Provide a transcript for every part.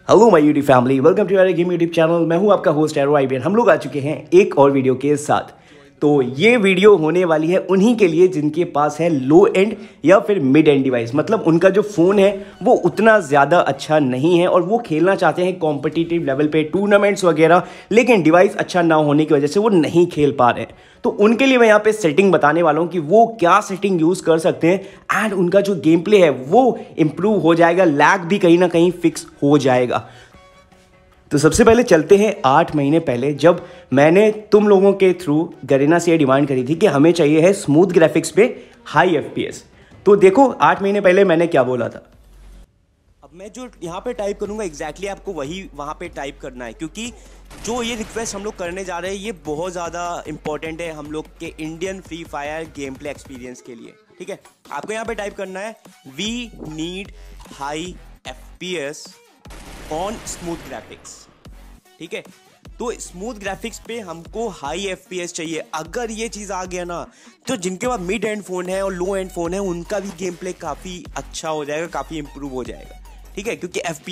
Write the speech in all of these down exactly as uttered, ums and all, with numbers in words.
Hello my YouTube family, welcome to our game YouTube channel. मैं हूं आपका host arrow IBN. हम लोग आ चुके हैं एक और वीडियो के साथ। तो ये वीडियो होने वाली है उन्हीं के लिए जिनके पास है लो एंड या फिर मिड एंड डिवाइस, मतलब उनका जो फ़ोन है वो उतना ज़्यादा अच्छा नहीं है और वो खेलना चाहते हैं कॉम्पिटिटिव लेवल पे टूर्नामेंट्स वगैरह, लेकिन डिवाइस अच्छा ना होने की वजह से वो नहीं खेल पा रहे हैं। तो उनके लिए मैं यहाँ पे सेटिंग बताने वाला हूँ कि वो क्या सेटिंग यूज़ कर सकते हैं एंड उनका जो गेम प्ले है वो इम्प्रूव हो जाएगा, लैग भी कहीं ना कहीं फिक्स हो जाएगा। तो सबसे पहले चलते हैं आठ महीने पहले, जब मैंने तुम लोगों के थ्रू गरीना से ये डिमांड करी थी कि हमें चाहिए है स्मूथ ग्राफिक्स पे हाई एफपीएस। तो देखो आठ महीने पहले मैंने क्या बोला था। अब मैं जो यहाँ पे टाइप करूँगा एग्जैक्टली आपको वही वहाँ पे टाइप करना है, क्योंकि जो ये रिक्वेस्ट हम लोग करने जा रहे हैं ये बहुत ज़्यादा इंपॉर्टेंट है हम लोग के Indian Free Fire game play experience के लिए। ठीक है, आपको यहाँ पे टाइप करना है we need high FPS on smooth graphics. ठीक है, तो स्मूथ ग्राफिक्स पे हमको हाई एफपीएस चाहिए। अगर ये चीज़ आ गया ना तो जिनके पास मिड एंड फोन है और लो एंड फोन है उनका भी गेम प्ले काफ़ी अच्छा हो जाएगा, काफ़ी इंप्रूव हो जाएगा। ठीक है, क्योंकि एफपीएस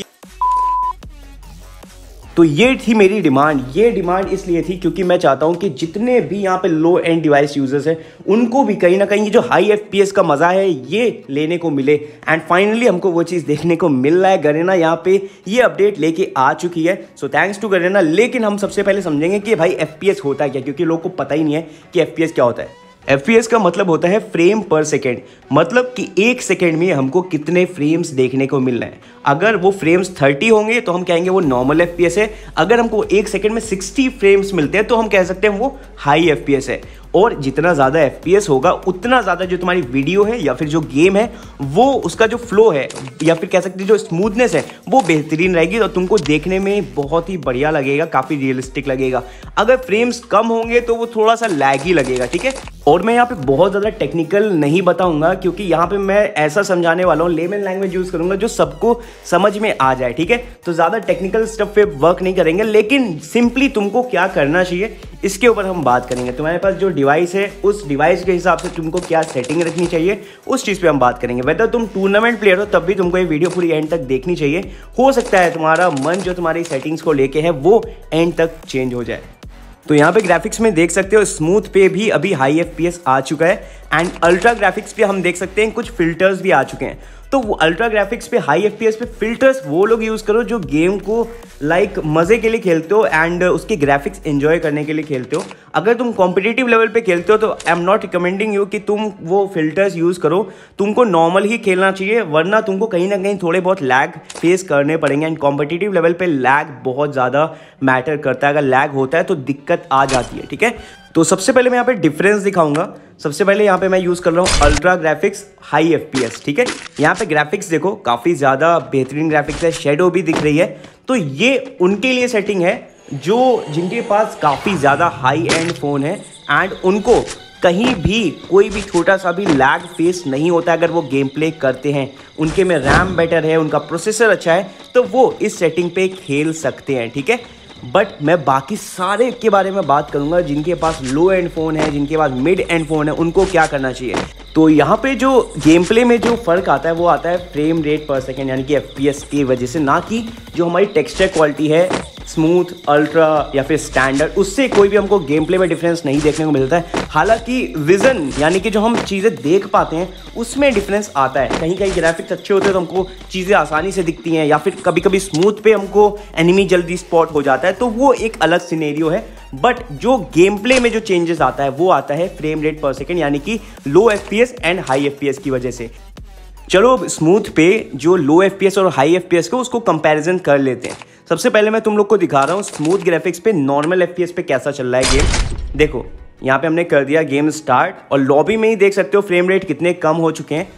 तो ये थी मेरी डिमांड। ये डिमांड इसलिए थी क्योंकि मैं चाहता हूं कि जितने भी यहाँ पे लो एंड डिवाइस यूजर्स हैं उनको भी कहीं ना कहीं ये जो हाई एफपीएस का मजा है ये लेने को मिले। एंड फाइनली हमको वो चीज़ देखने को मिल रहा है। गरीना यहाँ पे ये अपडेट लेके आ चुकी है, सो थैंक्स टू गरीना। लेकिन हम सबसे पहले समझेंगे कि भाई एफपीएस होता है क्या, क्योंकि लोगों को पता ही नहीं है कि एफपीएस क्या होता है। एफपीएस का मतलब होता है फ्रेम पर सेकेंड, मतलब कि एक सेकेंड में हमको कितने फ्रेम्स देखने को मिल रहे हैं। अगर वो फ्रेम्स तीस होंगे तो हम कहेंगे वो नॉर्मल एफपीएस है। अगर हमको एक सेकेंड में साठ फ्रेम्स मिलते हैं तो हम कह सकते हैं वो हाई एफपीएस है। और जितना ज़्यादा एफपीएस होगा उतना ज़्यादा जो तुम्हारी वीडियो है या फिर जो गेम है वो उसका जो फ्लो है या फिर कह सकते हैं जो स्मूथनेस है वो बेहतरीन रहेगी और तुमको देखने में बहुत ही बढ़िया लगेगा, काफ़ी रियलिस्टिक लगेगा। अगर फ्रेम्स कम होंगे तो वो थोड़ा सा लैगी लगेगा। ठीक है, और मैं यहाँ पे बहुत ज़्यादा टेक्निकल नहीं बताऊंगा क्योंकि यहाँ पे मैं ऐसा समझाने वाला हूँ, लेमन लैंग्वेज यूज़ करूँगा जो सबको समझ में आ जाए। ठीक है, तो ज़्यादा टेक्निकल स्टफ पे वर्क नहीं करेंगे, लेकिन सिंपली तुमको क्या करना चाहिए इसके ऊपर हम बात करेंगे। तुम्हारे पास जो डिवाइस है उस डिवाइस के हिसाब से तुमको क्या सेटिंग रखनी चाहिए उस चीज़ पे हम बात करेंगे। वेदर तुम टूर्नामेंट प्लेयर हो तब भी तुमको ये वीडियो पूरी एंड तक देखनी चाहिए। हो सकता है तुम्हारा मन जो तुम्हारी सेटिंग्स को लेके है वो एंड तक चेंज हो जाए। तो यहाँ पे ग्राफिक्स में देख सकते हो स्मूथ पे भी अभी हाई एफपीएस आ चुका है एंड अल्ट्रा ग्राफिक्स पे हम देख सकते हैं कुछ फिल्टर्स भी आ चुके हैं। तो वो अल्ट्रा ग्राफिक्स पे हाई एफपीएस पे फिल्टर्स वो लोग यूज़ करो जो गेम को लाइक मज़े के लिए खेलते हो एंड उसके ग्राफिक्स एंजॉय करने के लिए खेलते हो। अगर तुम कॉम्पिटिटिव लेवल पे खेलते हो तो I am not recommending you कि तुम वो फिल्टर्स यूज़ करो। तुमको नॉर्मल ही खेलना चाहिए, वरना तुमको कहीं ना कहीं थोड़े बहुत लैग फेस करने पड़ेंगे। एंड कॉम्पिटिटिव लेवल पे लैग बहुत ज़्यादा मैटर करता है। अगर लैग होता है तो दिक्कत आ जाती है। ठीक है, तो सबसे पहले मैं यहाँ पे डिफरेंस दिखाऊंगा। सबसे पहले यहाँ पे मैं यूज़ कर रहा हूँ अल्ट्रा ग्राफिक्स हाई एफपीएस। ठीक है, यहाँ पे ग्राफिक्स देखो काफ़ी ज़्यादा बेहतरीन ग्राफिक्स है, शेडो भी दिख रही है। तो ये उनके लिए सेटिंग है जो जिनके पास काफ़ी ज़्यादा हाई एंड फ़ोन है एंड उनको कहीं भी कोई भी छोटा सा भी लैग फेस नहीं होता अगर वो गेम प्ले करते हैं। उनके में रैम बेटर है, उनका प्रोसेसर अच्छा है, तो वो इस सेटिंग पे खेल सकते हैं। ठीक है, बट मैं बाकी सारे के बारे में बात करूंगा जिनके पास लो एंड फ़ोन है, जिनके पास मिड एंड फ़ोन है, उनको क्या करना चाहिए। तो यहाँ पे जो गेम प्ले में जो फ़र्क आता है वो आता है फ्रेम रेट पर सेकेंड यानी कि एफपीएस की वजह से, ना कि जो हमारी टेक्सचर क्वालिटी है स्मूथ, अल्ट्रा या फिर स्टैंडर्ड, उससे कोई भी हमको गेम प्ले में डिफरेंस नहीं देखने को मिलता है। हालांकि विज़न यानी कि जो हम चीज़ें देख पाते हैं उसमें डिफरेंस आता है। कहीं कहीं ग्राफिक्स अच्छे होते हैं तो हमको चीज़ें आसानी से दिखती हैं, या फिर कभी कभी स्मूथ पे हमको एनिमी जल्दी स्पॉट हो जाता है, तो वो एक अलग सिनेरियो है। बट जो गेम प्ले में जो चेंजेस आता है वो आता है फ्रेम रेट पर सेकेंड यानी कि low FPS and high FPS की वजह से। चलो स्मूथ पे जो लो एफपीएस और हाई एफपीएस को उसको कंपैरिजन कर लेते हैं। सबसे पहले मैं तुम लोग को दिखा रहा हूँ स्मूथ ग्राफिक्स पे नॉर्मल एफपीएस पे कैसा चल रहा है गेम। देखो यहाँ पे हमने कर दिया गेम स्टार्ट और लॉबी में ही देख सकते हो फ्रेम रेट कितने कम हो चुके हैं।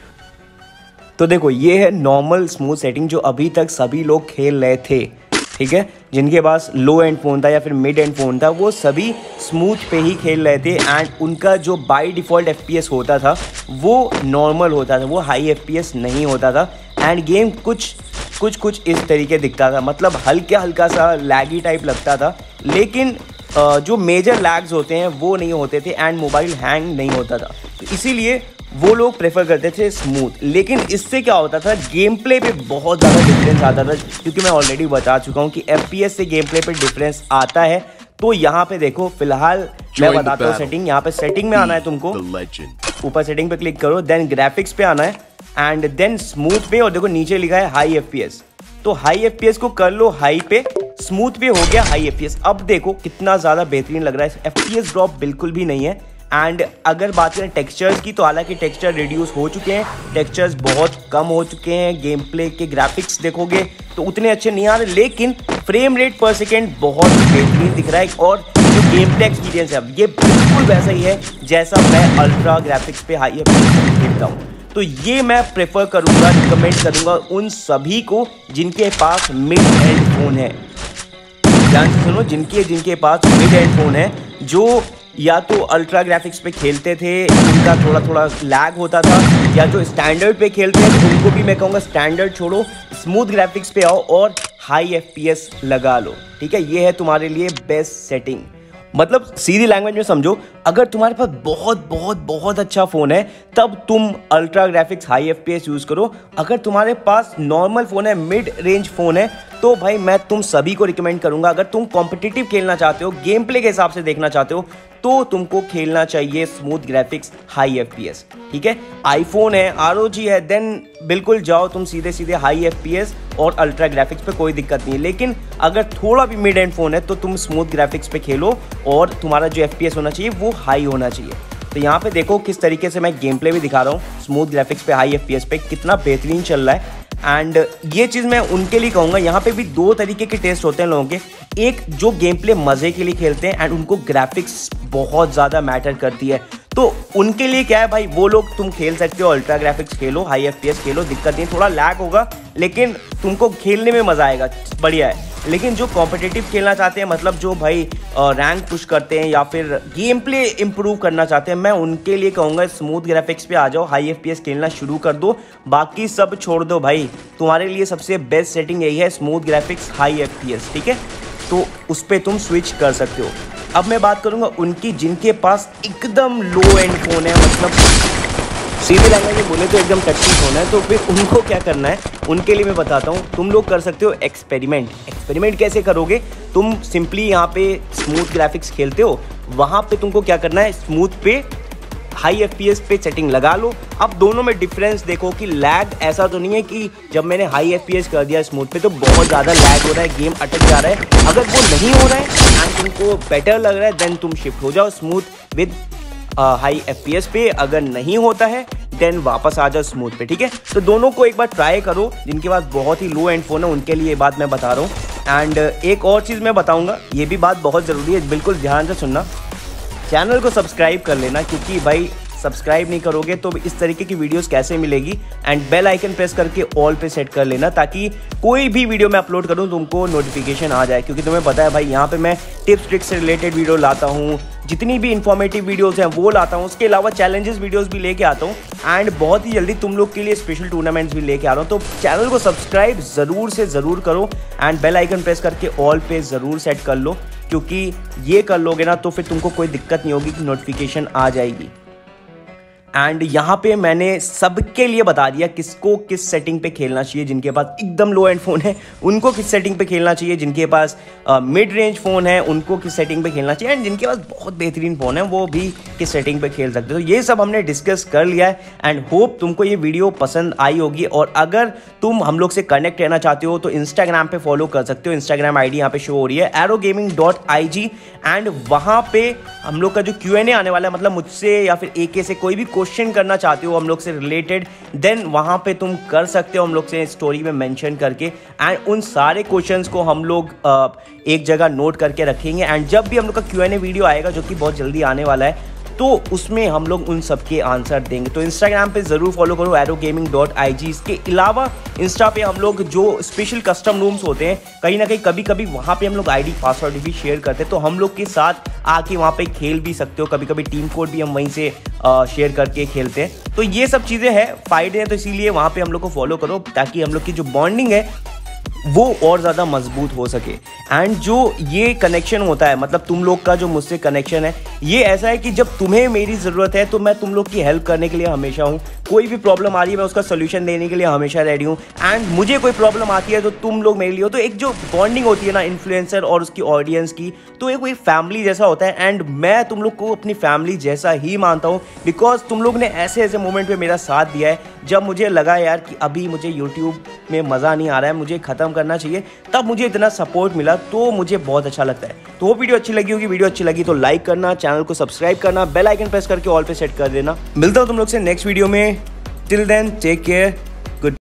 तो देखो ये है नॉर्मल स्मूथ सेटिंग जो अभी तक सभी लोग खेल रहे थे। ठीक है, जिनके पास लो एंड फ़ोन था या फिर मिड एंड फ़ोन था वो सभी स्मूथ पे ही खेल रहे थे एंड उनका जो बाय डिफ़ॉल्ट एफपीएस होता था वो नॉर्मल होता था, वो हाई एफपीएस नहीं होता था। एंड गेम कुछ कुछ कुछ इस तरीके दिखता था, मतलब हल्का हल्का सा लैगी टाइप लगता था, लेकिन जो मेजर लैग्स होते हैं वो नहीं होते थे एंड मोबाइल हैंग नहीं होता था। तो इसीलिए वो लोग प्रेफर करते थे स्मूथ। लेकिन इससे क्या होता था, गेम प्ले पे बहुत ज़्यादा डिफरेंस आता था, क्योंकि मैं ऑलरेडी बता चुका हूँ कि एफ पी एस से गेम प्ले पे डिफरेंस आता है। तो यहाँ पे देखो, फिलहाल मैं बताता हूँ सेटिंग। यहाँ पे सेटिंग में आना है तुमको, ऊपर सेटिंग पे क्लिक करो, देन ग्राफिक्स पे आना है एंड देन स्मूथ पे, और देखो नीचे लिखा है हाई एफ पी एस। तो हाई एफ पी एस को कर लो हाई पे, स्मूथ पे हो गया हाई एफ पी एस। अब देखो कितना ज़्यादा बेहतरीन लग रहा है, एफ पी एस ड्रॉप बिल्कुल भी नहीं है। एंड अगर बात करें टेक्सचर्स की, तो हालांकि टेक्सचर रिड्यूस हो चुके हैं, टेक्सचर्स बहुत कम हो चुके हैं। गेम प्ले के ग्राफिक्स देखोगे तो उतने अच्छे नहीं आ रहे, लेकिन फ्रेम रेट पर सेकेंड बहुत बेहतरीन दिख रहा है। और जो गेम प्ले एक्सपीरियंस है ये बिल्कुल वैसा ही है जैसा मैं अल्ट्रा ग्राफिक्स पे हाई एफ पी एस पे खेलता हूँ। तो ये मैं प्रेफर करूँगा, रिकमेंड करूँगा उन सभी को जिनके पास मिड एंड फोन है। ध्यान से सुनो, जिनके जिनके पास मिड एंड फोन है, जो या तो अल्ट्रा ग्राफिक्स पे खेलते थे, उनका थोड़ा थोड़ा लैग होता था, या जो स्टैंडर्ड पे खेलते हैं तो उनको भी मैं कहूँगा स्टैंडर्ड छोड़ो, स्मूथ ग्राफिक्स पे आओ और हाई एफ पी एस लगा लो। ठीक है, ये है तुम्हारे लिए बेस्ट सेटिंग। मतलब सीधी लैंग्वेज में समझो, अगर तुम्हारे पास बहुत बहुत बहुत अच्छा फ़ोन है तब तुम ultra graphics high F P S use करो। अगर तुम्हारे पास नॉर्मल फ़ोन है, मिड रेंज फ़ोन है, तो भाई मैं तुम सभी को रिकमेंड करूंगा, अगर तुम कॉम्पिटिटिव खेलना चाहते हो, गेम प्ले के हिसाब से देखना चाहते हो, तो तुमको खेलना चाहिए smooth graphics high F P S. ठीक है, आईफोन है, आर ओ जी है, देन बिल्कुल जाओ तुम सीधे सीधे हाई एफ पी एस और अल्ट्रा ग्राफिक्स पे, कोई दिक्कत नहीं है। लेकिन अगर थोड़ा भी मिड एंड फोन है तो तुम स्मूथ ग्राफिक्स पे खेलो और तुम्हारा जो एफ पी एस होना चाहिए वो हाई होना चाहिए। तो यहाँ पे देखो किस तरीके से मैं गेम प्ले भी दिखा रहा हूँ, स्मूथ ग्राफिक्स पे हाई एफ पी एस पे कितना बेहतरीन चल रहा है। एंड ये चीज़ मैं उनके लिए कहूँगा, यहाँ पे भी दो तरीके के टेस्ट होते हैं लोगों के। एक जो गेम प्ले मज़े के लिए खेलते हैं एंड उनको ग्राफिक्स बहुत ज़्यादा मैटर करती है, तो उनके लिए क्या है भाई, वो लोग तुम खेल सकते हो, अल्ट्रा ग्राफिक्स खेलो, हाई एफ पी एस खेलो, दिक्कत नहीं, थोड़ा लैग होगा लेकिन तुमको खेलने में मज़ा आएगा, बढ़िया है। लेकिन जो कॉम्पिटिटिव खेलना चाहते हैं, मतलब जो भाई रैंक पुश करते हैं या फिर गेम प्ले इंप्रूव करना चाहते हैं, मैं उनके लिए कहूँगा स्मूथ ग्राफिक्स पे आ जाओ, हाई एफ पी एस खेलना शुरू कर दो, बाकी सब छोड़ दो भाई। तुम्हारे लिए सबसे बेस्ट सेटिंग यही है, smooth graphics high F P S. ठीक है, तो उस पर तुम स्विच कर सकते हो। अब मैं बात करूँगा उनकी जिनके पास एकदम लो एंड फ़ोन है, मतलब सीधे लैंग्वेज में बोले तो एकदम टच्ची फ़ोन है, तो फिर उनको क्या करना है, उनके लिए मैं बताता हूँ। तुम लोग कर सकते हो एक्सपेरिमेंट। एक्सपेरिमेंट कैसे करोगे, तुम सिंपली यहाँ पे स्मूथ ग्राफिक्स खेलते हो, वहाँ पे तुमको क्या करना है, स्मूथ पे हाई एफ पी एस पे सेटिंग लगा लो। अब दोनों में डिफरेंस देखो कि लैग ऐसा तो नहीं है कि जब मैंने हाई एफ पी एस कर दिया स्मूथ पे तो बहुत ज़्यादा लैग हो रहा है, गेम अटक जा रहा है। अगर वो नहीं हो रहा है एंड तुमको बेटर लग रहा है, देन तुम शिफ्ट हो जाओ smooth with high F P S पे। अगर नहीं होता है देन वापस आ जाओ स्मूथ पे। ठीक है, तो दोनों को एक बार ट्राई करो। जिनके पास बहुत ही लो एंड फोन है उनके लिए ये बात मैं बता रहा हूँ। एंड एक और चीज़ मैं बताऊँगा, ये भी बात बहुत ज़रूरी है, बिल्कुल ध्यान से सुनना। चैनल को सब्सक्राइब कर लेना, क्योंकि भाई सब्सक्राइब नहीं करोगे तो इस तरीके की वीडियोस कैसे मिलेगी। एंड बेल आइकन प्रेस करके ऑल पे सेट कर लेना, ताकि कोई भी वीडियो मैं अपलोड करूं तुमको नोटिफिकेशन आ जाए। क्योंकि तुम्हें पता है भाई, यहाँ पे मैं टिप्स ट्रिक्स से रिलेटेड वीडियो लाता हूँ, जितनी भी इंफॉर्मेटिव वीडियोस हैं वो लाता हूँ, उसके अलावा चैलेंजेस वीडियोस भी लेके आता हूँ। एंड बहुत ही जल्दी तुम लोग के लिए स्पेशल टूर्नामेंट्स भी लेके आ रहा हूँ। तो चैनल को सब्सक्राइब ज़रूर से ज़रूर करो एंड बेल आइकन प्रेस करके ऑल पे ज़रूर सेट कर लो, क्योंकि ये कर लोगे ना तो फिर तुमको कोई दिक्कत नहीं होगी कि नोटिफिकेशन आ जाएगी। एंड यहाँ पे मैंने सबके लिए बता दिया किसको किस सेटिंग पे खेलना चाहिए। जिनके पास एकदम लो एंड फ़ोन है उनको किस सेटिंग पे खेलना चाहिए, जिनके पास मिड रेंज फ़ोन है उनको किस सेटिंग पे खेलना चाहिए, एंड जिनके पास बहुत बेहतरीन फ़ोन है वो भी किस सेटिंग पे खेल सकते हो। तो ये सब हमने डिस्कस कर लिया है एंड होप तुमको ये वीडियो पसंद आई होगी। और अगर तुम हम लोग से कनेक्ट रहना चाहते हो तो इंस्टाग्राम पे फॉलो कर सकते हो। इंस्टाग्राम आई डी यहाँ पे शो हो रही है, aero gaming dot I G. And वहाँ पे हम लोग का जो क्यू एन ए आने वाला है, मतलब मुझसे या फिर ए के से कोई भी क्वेश्चन करना चाहते हो हम लोग से रिलेटेड, देन वहाँ पे तुम कर सकते हो हम लोग से स्टोरी में मेंशन करके। एंड उन सारे क्वेश्चंस को हम लोग एक जगह नोट करके रखेंगे। एंड जब भी हम लोग का क्यू एन ए वीडियो आएगा, जो कि बहुत जल्दी आने वाला है, तो उसमें हम लोग उन सब के आंसर देंगे। तो इंस्टाग्राम पे ज़रूर फॉलो करो, aero gaming dot I G. इसके अलावा इंस्टा पे हम लोग जो स्पेशल कस्टम रूम्स होते हैं, कहीं ना कहीं कभी कभी वहाँ पे हम लोग आईडी पासवर्ड भी शेयर करते हैं, तो हम लोग के साथ आके वहाँ पे खेल भी सकते हो। कभी कभी टीम कोड भी हम वहीं से शेयर करके खेलते हैं। तो ये सब चीज़ें हैं, फ़ायदे हैं, तो इसीलिए वहाँ पर हम लोग को फॉलो करो, ताकि हम लोग की जो बॉन्डिंग है वो और ज़्यादा मजबूत हो सके। एंड जो ये कनेक्शन होता है, मतलब तुम लोग का जो मुझसे कनेक्शन है, ये ऐसा है कि जब तुम्हें मेरी ज़रूरत है तो मैं तुम लोग की हेल्प करने के लिए हमेशा हूँ। कोई भी प्रॉब्लम आ रही है मैं उसका सोल्यूशन देने के लिए हमेशा रेडी हूँ। एंड मुझे कोई प्रॉब्लम आती है तो तुम लोग मेरे लिए हो। तो एक जो बॉन्डिंग होती है ना इन्फ्लुएंसर और उसकी ऑडियंस की, तो एक कोई फैमिली जैसा होता है। एंड मैं तुम लोग को अपनी फैमिली जैसा ही मानता हूँ, बिकॉज तुम लोग ने ऐसे ऐसे मोमेंट पे मेरा साथ दिया है जब मुझे लगा यार कि अभी मुझे यूट्यूब में मज़ा नहीं आ रहा है, मुझे ख़त्म करना चाहिए, तब मुझे इतना सपोर्ट मिला, तो मुझे बहुत अच्छा लगता है। तो वो वीडियो अच्छी लगी होगी, वीडियो अच्छी लगी तो लाइक करना, चैनल को सब्सक्राइब करना, बेल आइकन प्रेस करके ऑल पे सेट कर देना। मिलता हूँ तुम लोग से नेक्स्ट वीडियो में। Till then take care.